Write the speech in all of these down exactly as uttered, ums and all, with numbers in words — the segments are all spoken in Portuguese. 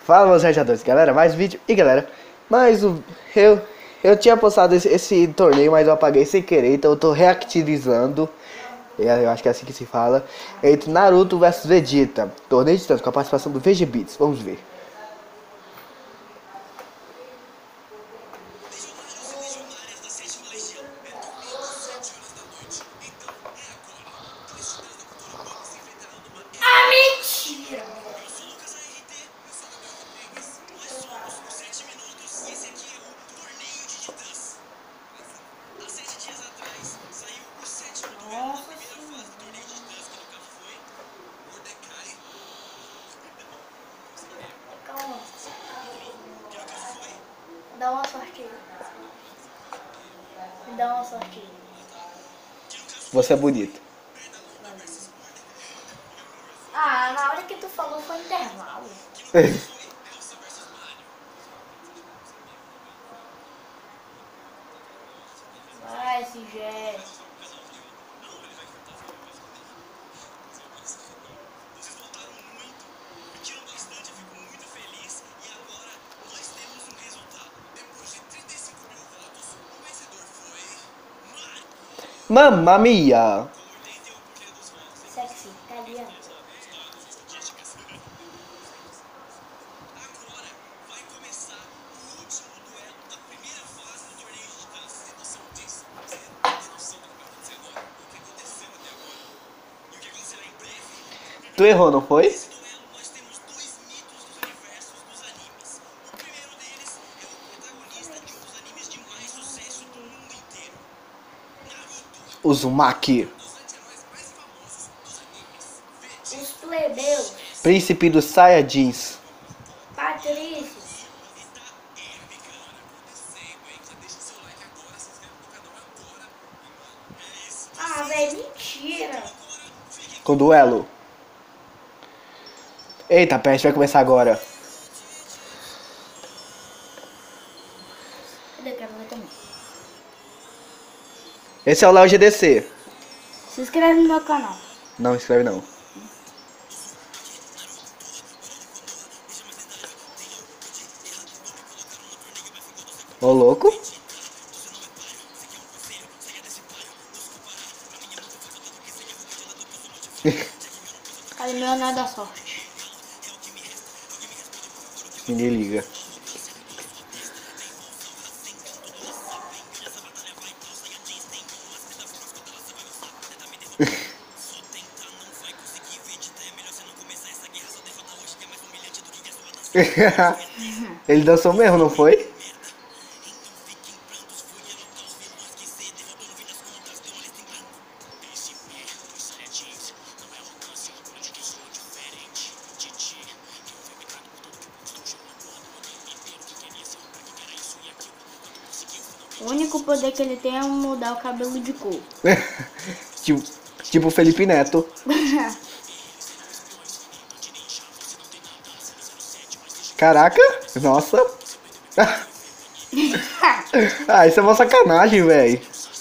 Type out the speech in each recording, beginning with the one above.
Fala, meus rajadores, galera, mais vídeo. E galera, mais um. Eu, eu tinha postado esse, esse torneio, mas eu apaguei sem querer, então eu tô reactivizando. Eu acho que é assim que se fala. Entre Naruto versus Vegeta. Torneio de tanto com a participação do VGBeats. Vamos ver. Ah, mentira! Nossa senhora. Calma. Dá uma sorte aí. Me dá uma sorte aí. Você é bonito. Ah, na hora que tu falou foi intervalo. Vai, S G. Mamma mia! Sexy, italiano. Tu errou, não foi? Uzumaki, Os plebeus. príncipe dos Saiyajins. Patrício. Ah, velho, mentira. Com duelo. Eita, peste, vai começar agora. Cadê? Quero ver também. Esse é o Léo G D C. Se inscreve no meu canal. Não escreve não. Ô louco. Cadê meu anel da sorte? Ninguém liga. Ele dançou mesmo, não foi? O único poder que ele tem é mudar o cabelo de cor. tipo, tipo Felipe Neto. Caraca, nossa. Ah, isso é uma sacanagem, velho.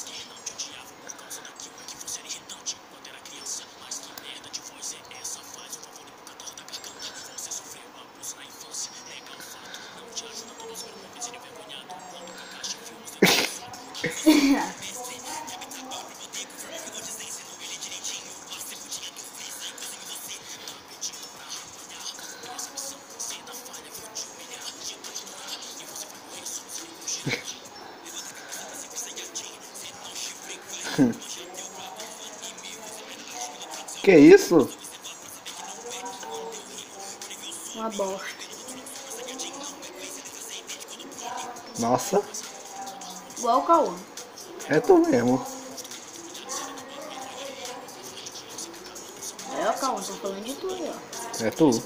Que isso? Uma bosta. Nossa, Igual o Cauã. é tu mesmo. É o Cauã, tô falando de tudo, ó. É tu.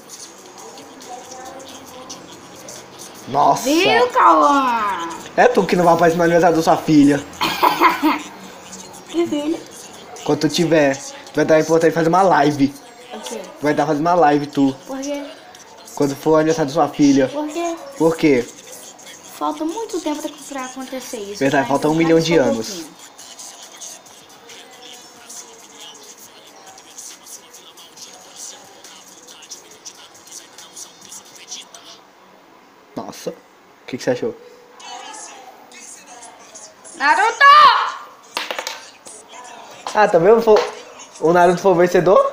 Nossa. Viu, Cauã? É tu que não vai aparecer no aniversário da sua filha. Que filho? Quando tu tiver, tu vai estar importante fazer uma live. O quê? Tu vai estar fazendo uma live, tu. Por quê? Quando for o aniversário da sua filha. Por quê? Por quê? Falta muito tempo pra acontecer isso. Verdade, tá? falta um Então, milhão faz de só um anos. pouquinho. Nossa. O que, que você achou? Naruto! Ah, tá vendo? O Naruto foi o vencedor?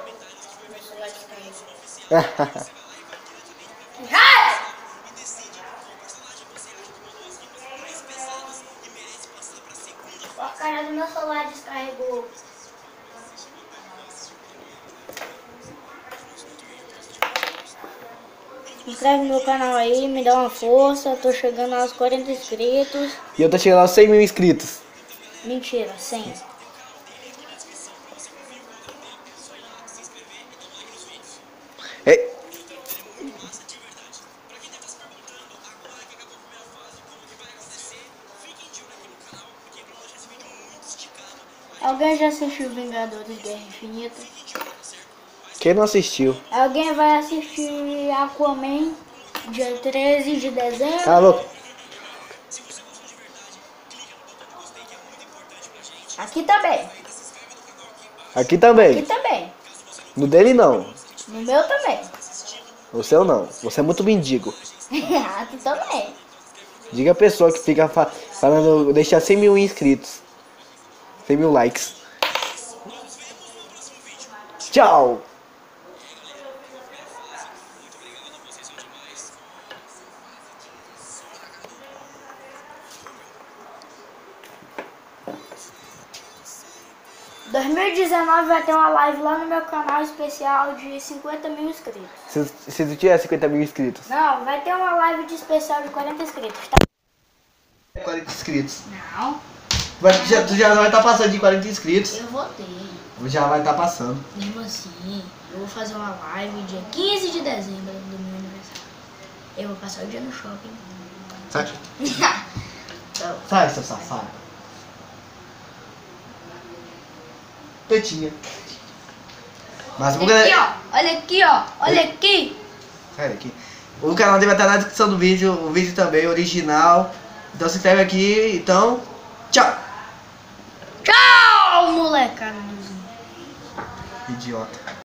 A cara do meu celular descarregou. Se inscreve no meu canal aí, me dá uma força. Tô chegando aos quarenta inscritos. E eu tô chegando aos cem mil inscritos. Mentira, cem. Ei. Alguém já assistiu Vingadores Guerra Infinita? Quem não assistiu? Alguém vai assistir Aquaman dia treze de dezembro? Cala a boca. Aqui também. Aqui também. Aqui também. No dele não. No meu também. O seu não. Você é muito mendigo. Aqui também. Diga a pessoa que fica fa falando, deixar cem mil inscritos. cem mil likes. Tchau. dois mil e dezenove vai ter uma live lá no meu canal especial de cinquenta mil inscritos. Se, se tu tiver cinquenta mil inscritos. Não, vai ter uma live de especial de quarenta inscritos, tá? quarenta inscritos. Não, Vai, tu, já, tu já vai estar passando de quarenta inscritos. eu vou ter. Já vai estar passando. Mesmo assim, eu vou fazer uma live dia quinze de dezembro do meu aniversário. Eu vou passar o dia no shopping. Sai. Então, Sai, seu safado. Tetinha. Mas o olha aqui, galera. ó. Olha aqui, ó. Olha aqui. Sai daqui. O canal dele vai estar na descrição do vídeo. O vídeo também original. Então se inscreve aqui. Então, tchau. Tchau, molecada. Idiota.